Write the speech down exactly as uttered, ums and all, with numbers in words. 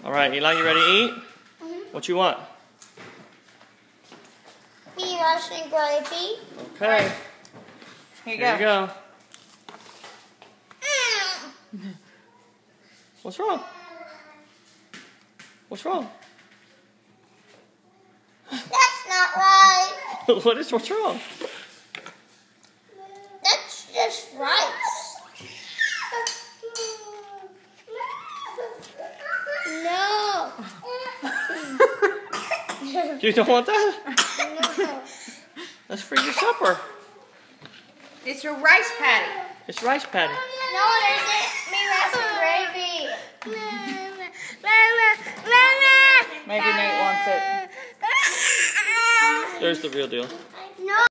All right, Eli, you ready to eat? Mm-hmm. What you want? Me rice and gravy. Okay. Here you Here go. you go. Mm. What's wrong? What's wrong? That's not right. What is what's wrong? That's just rice. No. You don't want that? No. That's for your supper. It's your rice patty. It's rice patty. No, it isn't. Me rice and gravy. Maybe Nate wants it. There's the real deal.